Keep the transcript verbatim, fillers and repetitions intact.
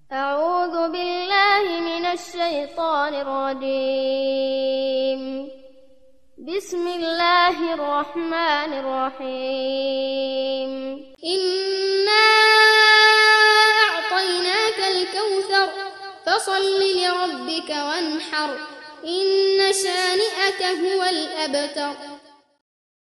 أعوذ بالله من الشيطان الرجيم. بسم الله الرحمن الرحيم. إنا أعطيناك الكوثر فصل لربك وانحر إن شانئك هو الأبتر.